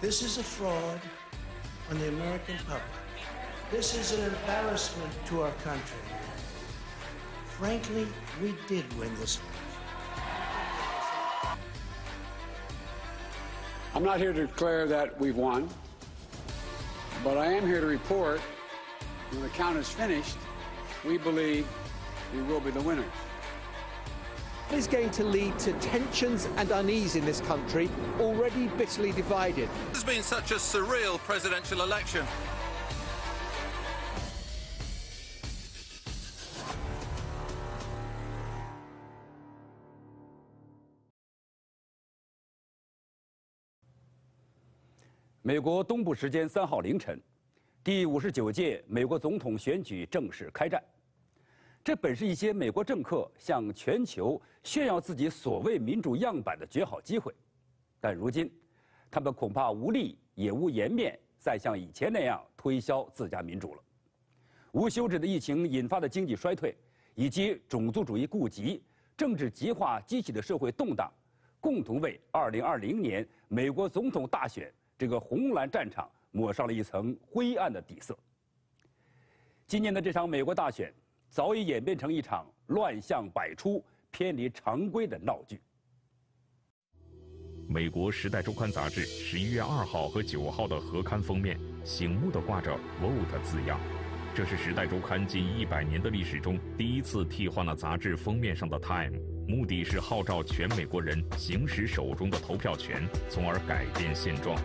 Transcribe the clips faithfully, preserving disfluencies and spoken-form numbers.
This is a fraud on the American public. This is an embarrassment to our country. Frankly, we did win this. I'm not here to declare that we've won, but I am here to report when the count is finished, we believe we will be the winners. It is going to lead to tensions and unease in this country, already bitterly divided. This has been such a surreal presidential election. 美国东部时间三号凌晨，第五十九届美国总统选举正式开战。这本是一些美国政客向全球炫耀自己所谓民主样板的绝好机会，但如今，他们恐怕无力也无颜面再像以前那样推销自家民主了。无休止的疫情引发的经济衰退，以及种族主义痼疾、政治极化激起的社会动荡，共同为二零二零年美国总统大选这个红蓝战场抹上了一层灰暗的底色。今年的这场美国大选早已演变成一场乱象百出、偏离常规的闹剧。 美国《时代周刊》杂志十一月二号和九号的合刊封面醒目地挂着 "Vote" 字样，这是《时代周刊》近一百年的历史中第一次替换了杂志封面上的 Time， 目的是号召全美国人行使手中的投票权，从而改变现状。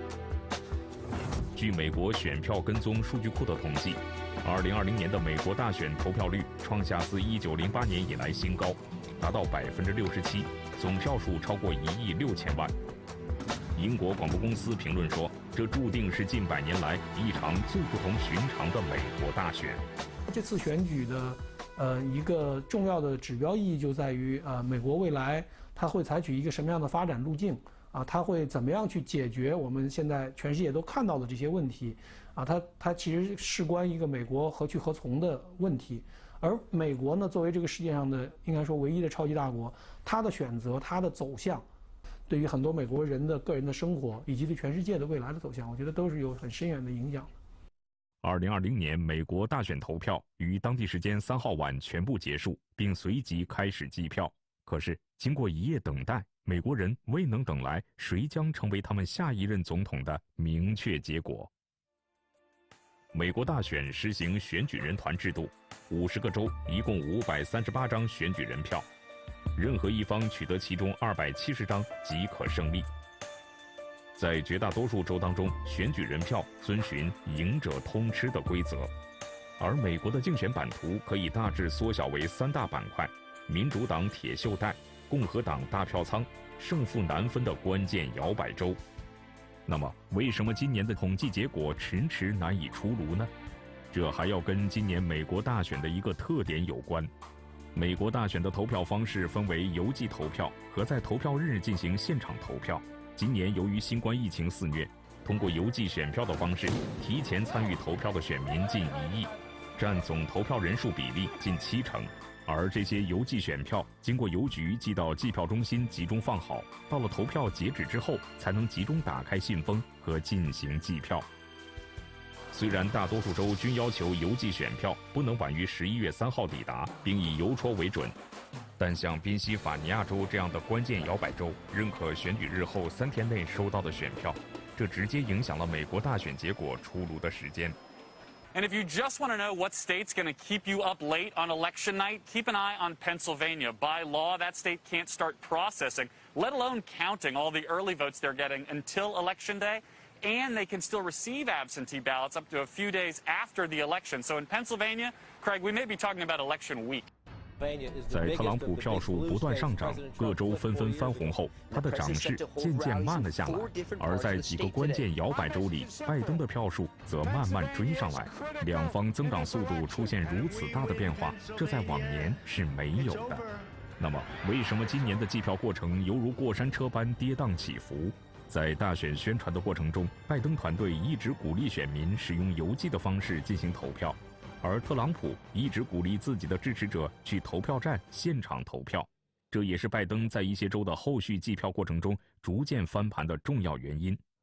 据美国选票跟踪数据库的统计，二零二零年的美国大选投票率创下自一九零八年以来新高，达到百分之六十七，总票数超过一亿六千万。英国广播公司评论说，这注定是近百年来一场最不同寻常的美国大选。 这次选举的，呃，一个重要的指标意义就在于，呃，美国未来它会采取一个什么样的发展路径？啊，它会怎么样去解决我们现在全世界都看到的这些问题？啊，它它其实事关一个美国何去何从的问题。而美国呢，作为这个世界上的应该说唯一的超级大国，它的选择、它的走向，对于很多美国人的个人的生活以及对全世界的未来的走向，我觉得都是有很深远的影响的。 二零二零年美国大选投票于当地时间三号晚全部结束，并随即开始计票。可是，经过一夜等待，美国人未能等来谁将成为他们下一任总统的明确结果。美国大选实行选举人团制度，五十个州一共五百三十八张选举人票，任何一方取得其中二百七十张即可胜利。在绝大多数州当中，选举人票遵循赢者通吃的规则，而美国的竞选版图可以大致缩小为三大板块：民主党铁锈带、共和党大票仓、胜负难分的关键摇摆州。那么，为什么今年的统计结果迟迟难以出炉呢？这还要跟今年美国大选的一个特点有关。美国大选的投票方式分为邮寄投票和在投票日进行现场投票。今年由于新冠疫情肆虐，通过邮寄选票的方式提前参与投票的选民近一亿，占总投票人数比例近七成。而这些邮寄选票经过邮局寄到计票中心集中放好，到了投票截止之后才能集中打开信封和进行计票。虽然大多数州均要求邮寄选票不能晚于十一月三号抵达，并以邮戳为准，但像宾夕法尼亚州这样的关键摇摆州认可选举日后三天内收到的选票，这直接影响了美国大选结果出炉的时间。 And if you just want to know what state's going to keep you up late on election night, keep an eye on Pennsylvania. By law, that state can't start processing, let alone counting all the early votes they're getting until election day. And they can still receive absentee ballots up to a few days after the election. So in Pennsylvania, Craig, we may be talking about election week. 在特朗普票数不断上涨，各州纷纷翻红后，他的涨势渐渐慢了下来。而在几个关键摇摆州里，拜登的票数则慢慢追上来。两方增长速度出现如此大的变化，这在往年是没有的。那么，为什么今年的计票过程犹如过山车般跌宕起伏？在大选宣传的过程中，拜登团队一直鼓励选民使用邮寄的方式进行投票。而特朗普一直鼓励自己的支持者去投票站现场投票，这也是拜登在一些州的后续计票过程中逐渐翻盘的重要原因。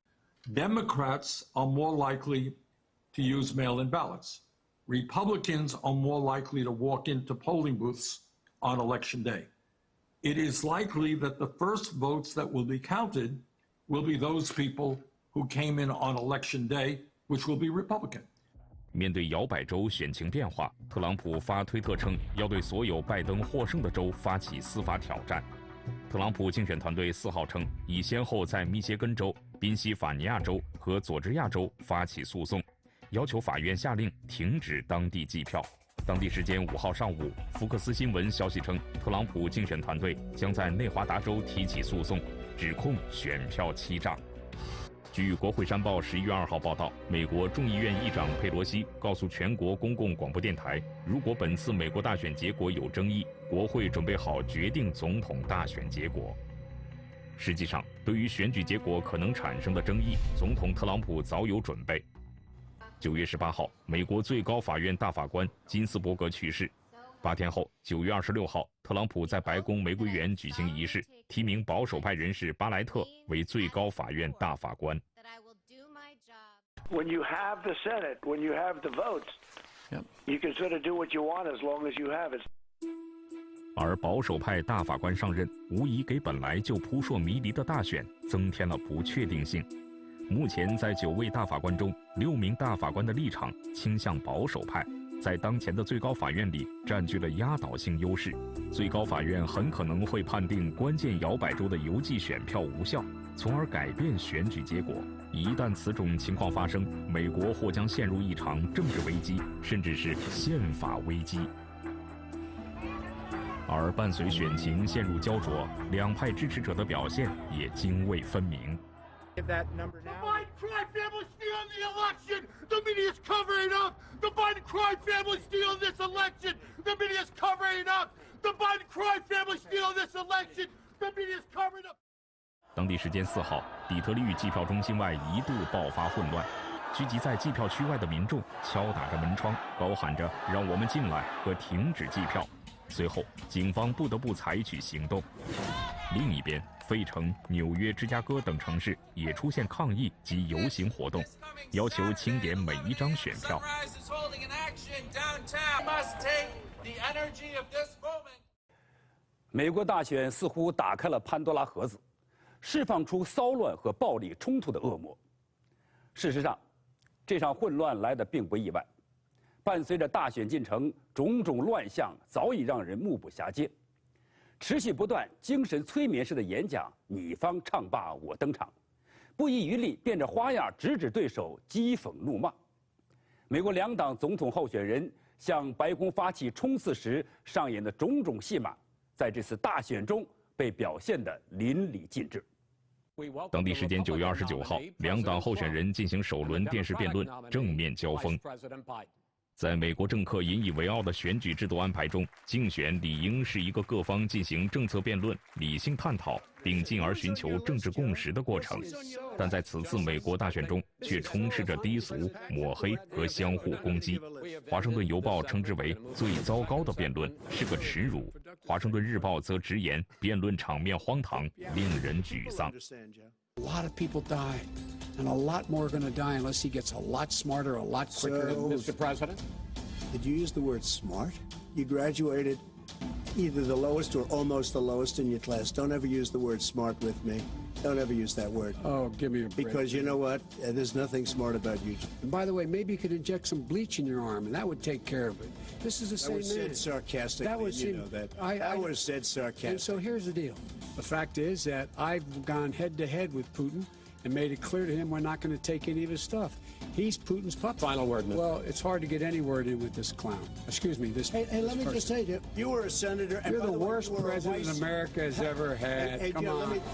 Democrats are more likely to use mail-in ballots. Republicans are more likely to walk into polling booths on election day. It is likely that the first votes that will be counted will be those people who came in on election day, which will be Republican. 面对摇摆州选情变化，特朗普发推特称要对所有拜登获胜的州发起司法挑战。特朗普竞选团队四号称，已先后在密歇根州、宾夕法尼亚州和佐治亚州发起诉讼，要求法院下令停止当地计票。当地时间五号上午，福克斯新闻消息称，特朗普竞选团队将在内华达州提起诉讼，指控选票欺诈。据国会山报十一月二号报道，美国众议院议长佩罗西告诉全国公共广播电台，如果本次美国大选结果有争议，国会准备好决定总统大选结果。实际上，对于选举结果可能产生的争议，总统特朗普早有准备。九月十八号，美国最高法院大法官金斯伯格去世。八天后，九月二十六号，特朗普在白宫玫瑰园举行仪式，提名保守派人士巴莱特为最高法院大法官。 When you have the Senate, when you have the votes, yep. you can sort of do what you want as long as you have it. 而保守派大法官上任，无疑给本来就扑朔迷离的大选增添了不确定性。目前，在九位大法官中，六名大法官的立场倾向保守派。在当前的最高法院里占据了压倒性优势，最高法院很可能会判定关键摇摆州的邮寄选票无效，从而改变选举结果。一旦此种情况发生，美国或将陷入一场政治危机，甚至是宪法危机。而伴随选情陷入焦灼，两派支持者的表现也泾渭分明。 That number now. The Biden crime family stealing the election. The media is covering up. The Biden crime family stealing this election. The media is covering up. The Biden crime family stealing this election. The media is covering up. 当地时间四号，底特律计票中心外一度爆发混乱，聚集在计票区外的民众敲打着门窗，高喊着“让我们进来”和“停止计票”。随后，警方不得不采取行动。另一边，费城、纽约、芝加哥等城市也出现抗议及游行活动，要求清点每一张选票。 美国大选似乎打开了潘多拉盒子，释放出骚乱和暴力冲突的恶魔。事实上，这场混乱来得并不意外，伴随着大选进程，种种乱象早已让人目不暇接。持续不断、精神催眠式的演讲，你方唱罢我登场，不遗余力变着花样直指对手，讥讽怒骂。美国两党总统候选人向白宫发起冲刺时上演的种种戏码，在这次大选中被表现得淋漓尽致。 当地时间九月二十九号，两党候选人进行首轮电视辩论，正面交锋。在美国政客引以为傲的选举制度安排中，竞选理应是一个各方进行政策辩论、理性探讨，并进而寻求政治共识的过程。但在此次美国大选中，却充斥着低俗、抹黑和相互攻击。华盛顿邮报称之为最糟糕的辩论，是个耻辱。华盛顿日报则直言，辩论场面荒唐，令人沮丧。 A lot of people died, and a lot more are going to die unless he gets a lot smarter, a lot quicker. So, Mister President? Did you use the word smart? You graduated either the lowest or almost the lowest in your class. Don't ever use the word smart with me. Don't ever use that word. Oh, give me a break. Because you know what? Uh, there's nothing smart about you. And by the way, maybe you could inject some bleach in your arm, and that would take care of it. This is the same man. That was said sarcastically. That was you know that. I, that I, was said sarcastically. And so here's the deal. The fact is that I've gone head-to-head with Putin and made it clear to him we're not going to take any of his stuff. He's Putin's puppet. Final word, Mister Well, it's hard to get any word in with this clown. Excuse me, this. Hey, hey this let me person. just say to you, you were a senator. You're and the, the worst way, president vice... America has ever had. Hey, hey, Come Joe, on. Let me...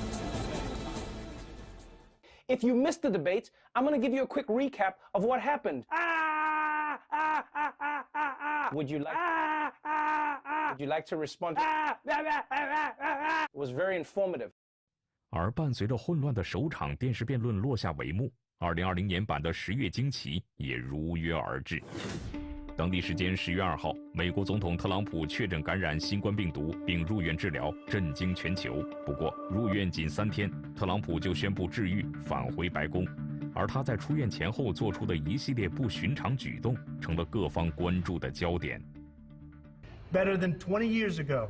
If you missed the debates, I'm going to give you a quick recap of what happened. Ah, ah, ah, ah, ah, ah. Would you like? Ah, ah, ah. Would you like to respond? Ah, ah, ah, ah, ah. It was very informative. 而伴随着混乱的首场电视辩论落下帷幕，二零二零年版的十月惊奇也如约而至。当地时间十月二号，美国总统特朗普确诊感染新冠病毒，并入院治疗，震惊全球。不过，入院仅三天，特朗普就宣布治愈，返回白宫。 而他在出院前后做出的一系列不寻常举动，成了各方关注的焦点。 Better than twenty years ago.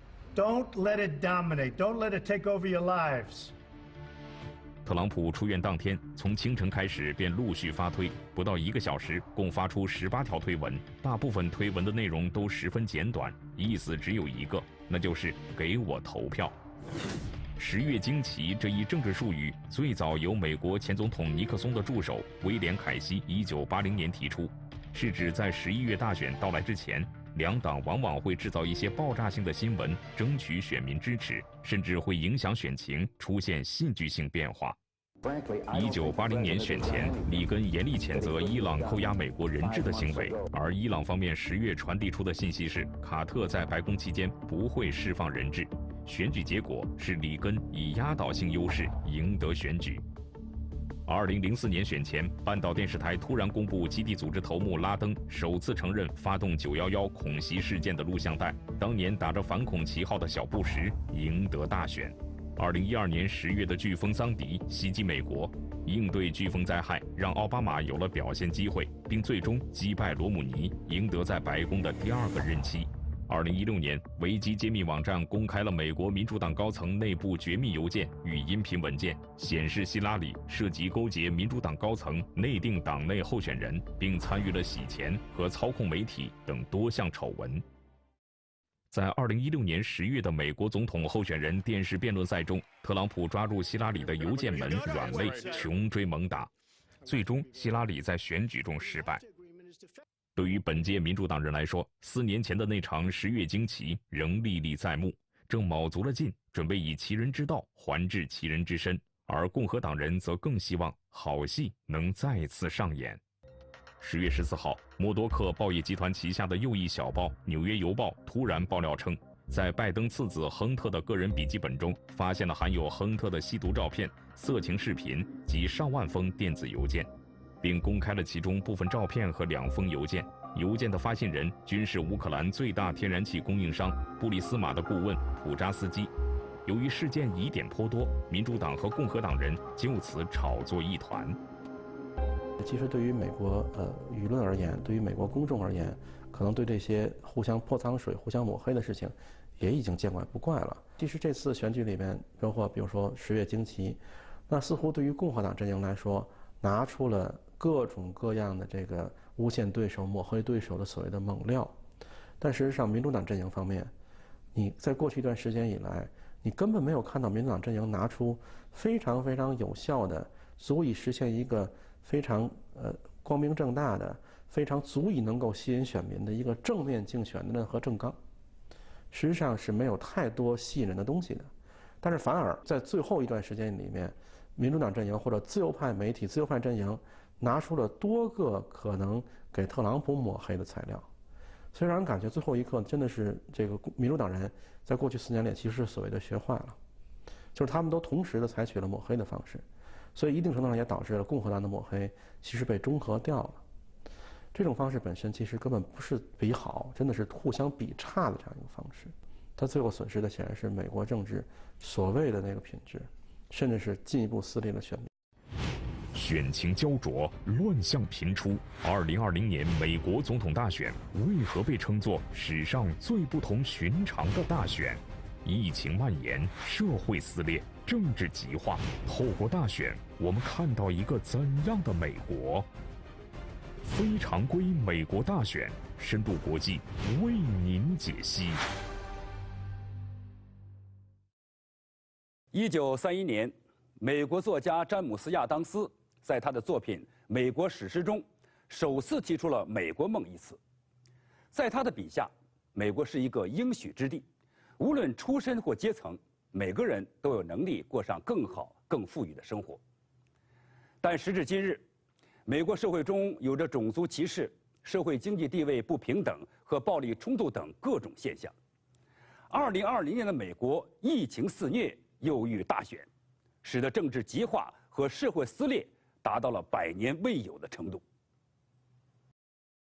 Don't let it dominate. Don't let it take over your lives. 特朗普出院当天，从清晨开始便陆续发推，不到一个小时，共发出十八条推文，大部分推文的内容都十分简短，意思只有一个，那就是给我投票。十月惊奇这一政治术语最早由美国前总统尼克松的助手威廉·凯西一九八零年提出，是指在十一月大选到来之前，两党往往会制造一些爆炸性的新闻，争取选民支持，甚至会影响选情，出现戏剧性变化。一九八零年选前，里根严厉谴责伊朗扣押美国人质的行为，而伊朗方面十月传递出的信息是，卡特在白宫期间不会释放人质。选举结果是里根以压倒性优势赢得选举。二零零四年选前，半岛电视台突然公布基地组织头目拉登首次承认发动九一一恐袭事件的录像带，当年打着反恐旗号的小布什赢得大选。二零一二年十月的飓风桑迪袭击美国，应对飓风灾害让奥巴马有了表现机会，并最终击败罗姆尼，赢得在白宫的第二个任期。二零一六年，维基揭秘网站公开了美国民主党高层内部绝密邮件与音频文件，显示希拉里涉及勾结民主党高层内定党内候选人，并参与了洗钱和操控媒体等多项丑闻。在二零一六年十月的美国总统候选人电视辩论赛中，特朗普抓住希拉里的邮件门软肋，穷追猛打，最终希拉里在选举中失败。对于本届民主党人来说，四年前的那场十月惊奇仍历历在目，正卯足了劲，准备以其人之道还治其人之身，而共和党人则更希望好戏能再次上演。十月十四号，默多克报业集团旗下的右翼小报《纽约邮报》突然爆料称，在拜登次子亨特的个人笔记本中发现了含有亨特的吸毒照片、色情视频及上万封电子邮件，并公开了其中部分照片和两封邮件。邮件的发信人均是乌克兰最大天然气供应商布里斯马的顾问普扎斯基。由于事件疑点颇多，民主党和共和党人就此炒作一团。 其实对于美国呃舆论而言，对于美国公众而言，可能对这些互相泼脏水、互相抹黑的事情，也已经见怪不怪了。其实这次选举里面，包括比如说十月惊奇，那似乎对于共和党阵营来说，拿出了各种各样的这个诬陷对手、抹黑对手的所谓的猛料，但事实上，民主党阵营方面，你在过去一段时间以来，你根本没有看到民主党阵营拿出非常非常有效的、足以实现一个非常呃光明正大的、非常足以能够吸引选民的一个正面竞选的任何政纲，实际上是没有太多吸引人的东西的。但是反而在最后一段时间里面，民主党阵营或者自由派媒体、自由派阵营拿出了多个可能给特朗普抹黑的材料，所以让人感觉最后一刻真的是这个民主党人在过去四年里其实是所谓的学坏了，就是他们都同时的采取了抹黑的方式，所以一定程度上也导致了共和党的抹黑其实被中和掉了。这种方式本身其实根本不是比好，真的是互相比差的这样一个方式。它最后损失的显然是美国政治所谓的那个品质，甚至是进一步撕裂了选民。 选情焦灼，乱象频出。二零二零年美国总统大选为何被称作史上最不同寻常的大选？疫情蔓延，社会撕裂，政治极化。透过大选，我们看到一个怎样的美国？非常规美国大选，深度国际为您解析。 一九三一年，美国作家詹姆斯·亚当斯在他的作品《美国史诗》中，首次提出了“美国梦”一词。在他的笔下，美国是一个应许之地，无论出身或阶层，每个人都有能力过上更好、更富裕的生活。但时至今日，美国社会中有着种族歧视、社会经济地位不平等和暴力冲突等各种现象。二零二零年的美国疫情肆虐，又遇大选，使得政治极化和社会撕裂达到了百年未有的程度。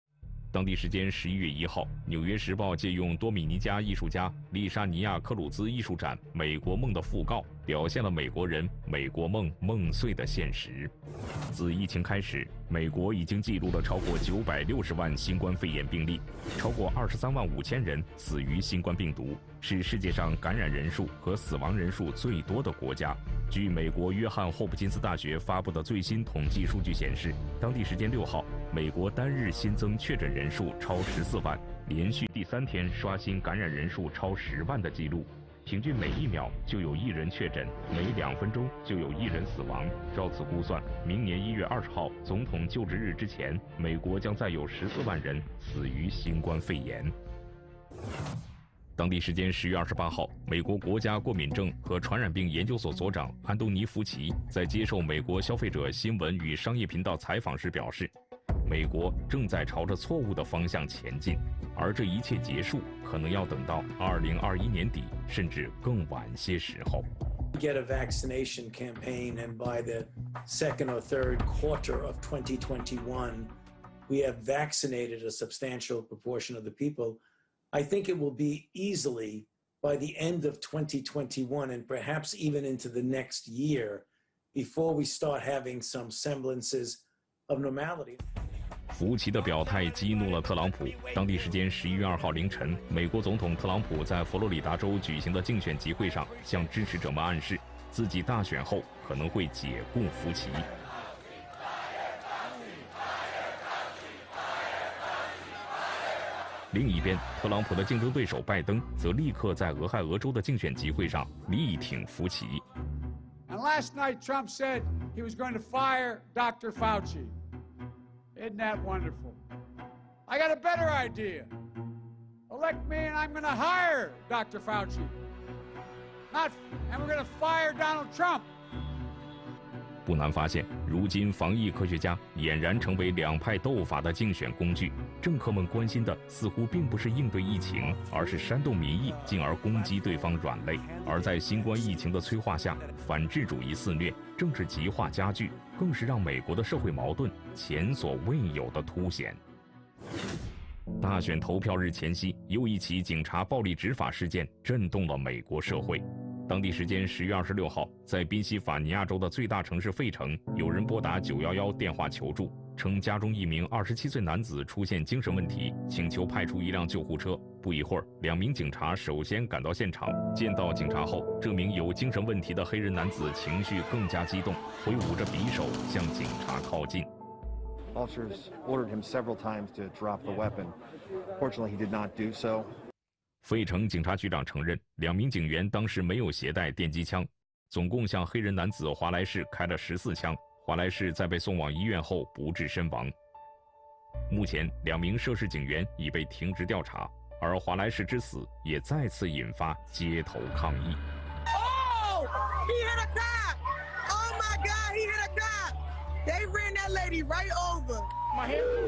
当地时间十一月一号，《纽约时报》借用多米尼加艺术家丽莎尼亚·克鲁兹艺术展《美国梦》的讣告，表现了美国人美国梦梦碎的现实。自疫情开始，美国已经记录了超过九百六十万新冠肺炎病例，超过二十三万五千人死于新冠病毒，是世界上感染人数和死亡人数最多的国家。据美国约翰霍普金斯大学发布的最新统计数据显示，当地时间六号，美国单日新增确诊人数超十四万，连续第三天刷新感染人数超十万的记录。平均每一秒就有一人确诊，每两分钟就有一人死亡。照此估算，明年一月二十号总统就职日之前，美国将再有十四万人死于新冠肺炎。当地时间十月二十八号，美国国家过敏症和传染病研究所所长安东尼·福奇在接受美国消费者新闻与商业频道采访时表示，美国正在朝着错误的方向前进，而这一切结束可能要等到二零二一年底，甚至更晚些时候。 Get a vaccination campaign, and by the second or third quarter of twenty twenty-one, we have vaccinated a substantial proportion of the people. I think it will be easily by the end of twenty twenty-one and perhaps even into the next year before we start having some semblances of normality. 福奇的表态激怒了特朗普。当地时间十一月二号凌晨，美国总统特朗普在佛罗里达州举行的竞选集会上，向支持者们暗示，自己大选后可能会解雇福奇。另一边，特朗普的竞争对手拜登则立刻在俄亥俄州的竞选集会上力挺福奇。 And last night, Trump said he was going to fire Doctor Fauci. Isn't that wonderful? I got a better idea. Elect me, and I'm going to hire Doctor Fauci. Not, and we're going to fire Donald Trump. 不难发现，如今防疫科学家俨然成为两派斗法的竞选工具。政客们关心的似乎并不是应对疫情，而是煽动民意，进而攻击对方软肋。而在新冠疫情的催化下，反智主义肆虐，政治极化加剧，更是让美国的社会矛盾前所未有的凸显。大选投票日前夕，又一起警察暴力执法事件震动了美国社会。当地时间十月二十六号，在宾夕法尼亚州的最大城市费城，有人拨打九一一电话求助，称家中一名二十七岁男子出现精神问题，请求派出一辆救护车。不一会儿，两名警察首先赶到现场，见到警察后，这名有精神问题的黑人男子情绪更加激动，挥舞着匕首向警察靠近。 Officers ordered him several times to drop the weapon. Fortunately, he did not do so. 费城警察局长承认，两名警员当时没有携带电击枪，总共向黑人男子华莱士开了十四枪。华莱士在被送往医院后不治身亡。目前，两名涉事警员已被停职调查，而华莱士之死也再次引发街头抗议。 Oh, he hit a cop! Oh my God, he hit a cop! They ran that lady right over. My hands is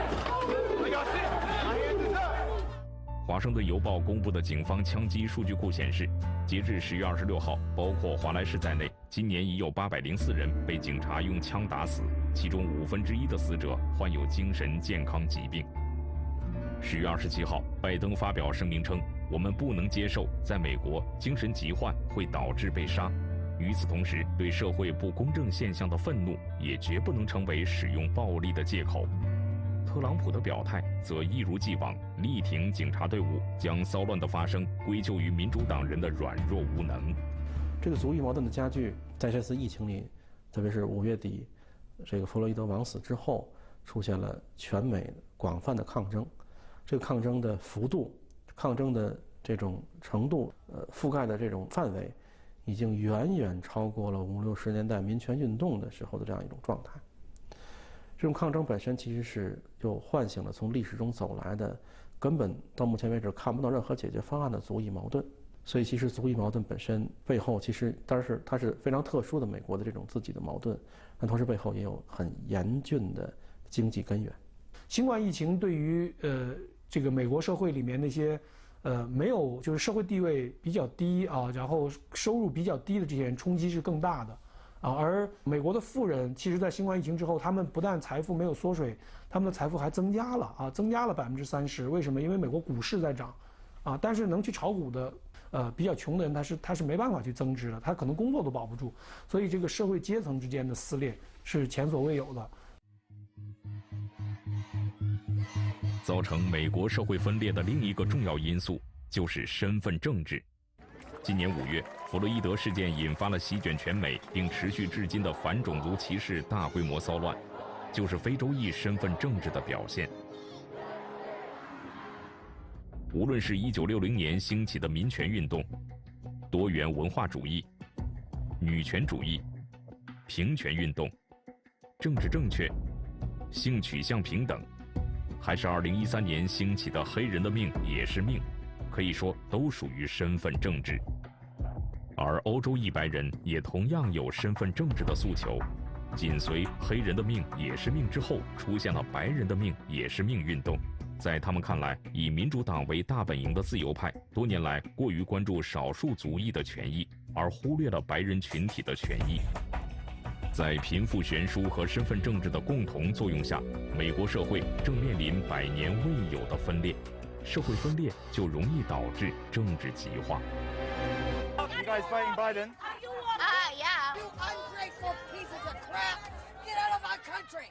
up. Y'all see it? My hands is up. 华盛顿邮报公布的警方枪击数据库显示，截至十月二十六号，包括华莱士在内，今年已有八百零四人被警察用枪打死，其中五分之一的死者患有精神健康疾病。十月二十七号，拜登发表声明称，我们不能接受在美国精神疾患会导致被杀。与此同时，对社会不公正现象的愤怒也绝不能成为使用暴力的借口。特朗普的表态则一如既往力挺警察队伍，将骚乱的发生归咎于民主党人的软弱无能。 这个族裔矛盾的加剧，在这次疫情里，特别是五月底，这个弗洛伊德枉死之后，出现了全美广泛的抗争。这个抗争的幅度、抗争的这种程度、呃，覆盖的这种范围，已经远远超过了五六十年代民权运动的时候的这样一种状态。这种抗争本身其实是又唤醒了从历史中走来的，根本到目前为止看不到任何解决方案的族裔矛盾。所以其实族裔矛盾本身背后，其实当然是它是非常特殊的美国的这种自己的矛盾，但同时背后也有很严峻的经济根源。 新冠疫情对于呃这个美国社会里面那些呃没有就是社会地位比较低啊，然后收入比较低的这些人冲击是更大的。 啊，而美国的富人其实，在新冠疫情之后，他们不但财富没有缩水，他们的财富还增加了啊，增加了百分之三十。为什么？因为美国股市在涨，啊，但是能去炒股的，呃，比较穷的人，他是他是没办法去增值的，他可能工作都保不住，所以这个社会阶层之间的撕裂是前所未有的。 造成美国社会分裂的另一个重要因素就是身份政治。今年五月，弗洛伊德事件引发了席卷全美并持续至今的反种族歧视大规模骚乱，就是非洲裔身份政治的表现。无论是一九六零年兴起的民权运动、多元文化主义、女权主义、平权运动、政治正确、性取向平等，还是二零一三年兴起的黑人的命也是命，可以说都属于身份政治。而欧洲裔白人也同样有身份政治的诉求，紧随黑人的命也是命之后，出现了白人的命也是命运动。在他们看来，以民主党为大本营的自由派多年来过于关注少数族裔的权益，而忽略了白人群体的权益。在贫富悬殊和身份政治的共同作用下，美国社会正面临百年未有的分裂。社会分裂就容易导致政治极化。 You guys voting Biden? Ah, yeah. You ungrateful pieces of crap! Get out of our country!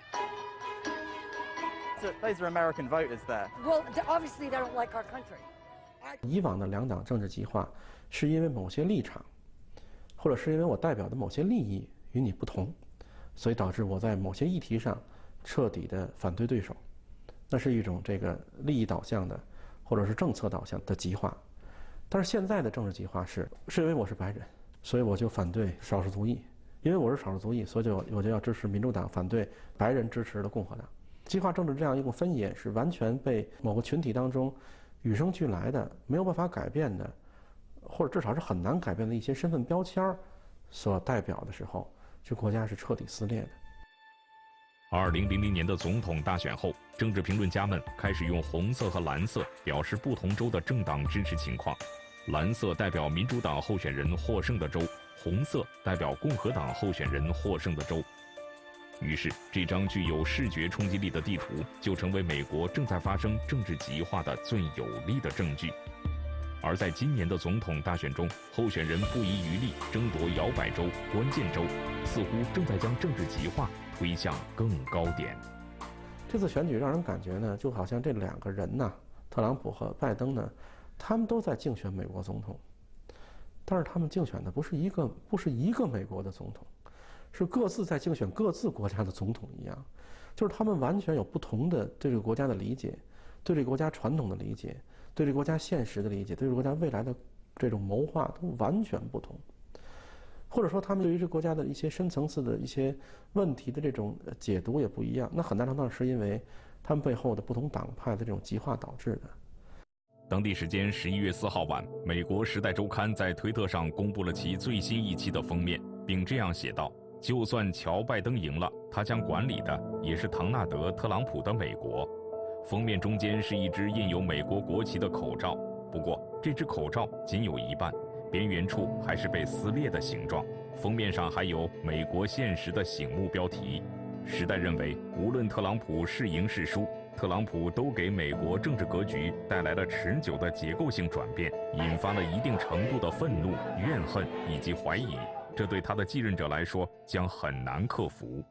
So those are American voters there. Well, obviously they don't like our country. 以往的两党政治极化，是因为某些立场，或者是因为我代表的某些利益与你不同，所以导致我在某些议题上彻底的反对对手。那是一种这个利益导向的，或者是政策导向的极化。但是现在的政治极化是，是因为我是白人，所以我就反对少数族裔；因为我是少数族裔，所以就我就要支持民主党，反对白人支持的共和党。极化政治这样一种分野，是完全被某个群体当中与生俱来的、没有办法改变的，或者至少是很难改变的一些身份标签所代表的时候，这国家是彻底撕裂的。 二零零零年的总统大选后，政治评论家们开始用红色和蓝色表示不同州的政党支持情况。蓝色代表民主党候选人获胜的州，红色代表共和党候选人获胜的州。于是，这张具有视觉冲击力的地图就成为美国正在发生政治极化的最有力的证据。而在今年的总统大选中，候选人不遗余力争夺摇摆州、关键州，似乎正在将政治极化推向更高点。 这次选举让人感觉呢，就好像这两个人呢，特朗普和拜登呢，他们都在竞选美国总统，但是他们竞选的不是一个不是一个美国的总统，是各自在竞选各自国家的总统一样，就是他们完全有不同的对这个国家的理解，对这个国家传统的理解，对这个国家现实的理解，对这个国家未来的这种谋划都完全不同，或者说他们对于这个国家的一些深层次的一些问题的这种解读也不一样。那很大程度上是因为他们背后的不同党派的这种极化导致的。 当地时间十一月四号晚，美国《时代周刊》在推特上公布了其最新一期的封面，并这样写道：就算乔拜登赢了，他将管理的也是唐纳德·特朗普的美国。封面中间是一只印有美国国旗的口罩，不过这只口罩仅有一半，边缘处还是被撕裂的形状。封面上还有美国现实的醒目标题。时代认为，无论特朗普是赢是输，特朗普都给美国政治格局带来了持久的结构性转变，引发了一定程度的愤怒、怨恨以及怀疑，这对他的继任者来说将很难克服。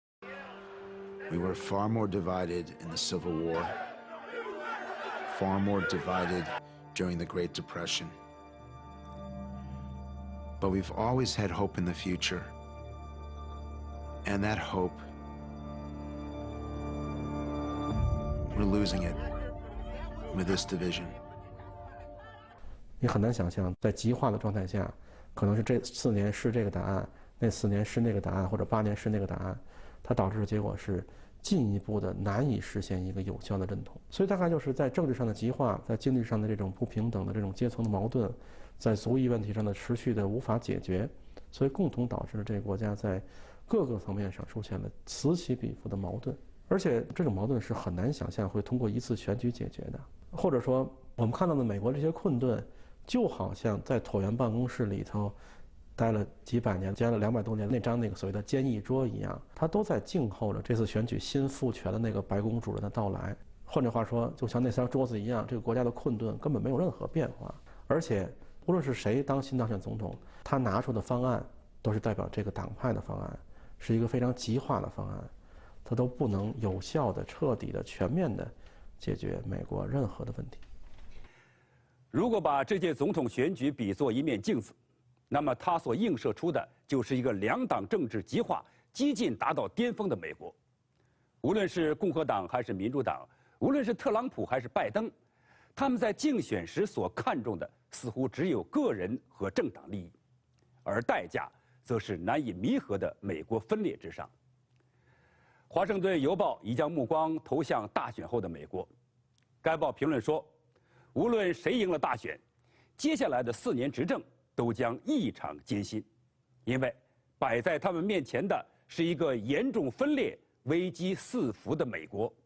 We were far more divided in the Civil War, far more divided during the Great Depression. But we've always had hope in the future. And that hope, we're losing it with this division. 你很难想象，在极化的状态下，可能是这四年是这个答案，那四年是那个答案，或者八年是那个答案。它导致的结果是进一步的难以实现一个有效的认同，所以大概就是在政治上的极化，在经济上的这种不平等的这种阶层的矛盾，在族裔问题上的持续的无法解决，所以共同导致了这个国家在各个层面上出现了此起彼伏的矛盾，而且这种矛盾是很难想象会通过一次选举解决的，或者说我们看到的美国这些困顿，就好像在椭圆办公室里头待了几百年，待了两百多年那张那个所谓的坚毅桌一样，它都在静候着这次选举新复权的那个白宫主人的到来。换句话说，就像那张桌子一样，这个国家的困顿根本没有任何变化。而且，无论是谁当新当选总统，他拿出的方案都是代表这个党派的方案，是一个非常极化的方案，它都不能有效的、彻底的、全面的解决美国任何的问题。 如果把这届总统选举比作一面镜子，那么它所映射出的就是一个两党政治极化、激进达到巅峰的美国。无论是共和党还是民主党，无论是特朗普还是拜登，他们在竞选时所看重的似乎只有个人和政党利益，而代价则是难以弥合的美国分裂之上。华盛顿邮报已将目光投向大选后的美国。该报评论说，无论谁赢了大选，接下来的四年执政都将异常艰辛，因为摆在他们面前的是一个严重分裂、危机四伏的美国。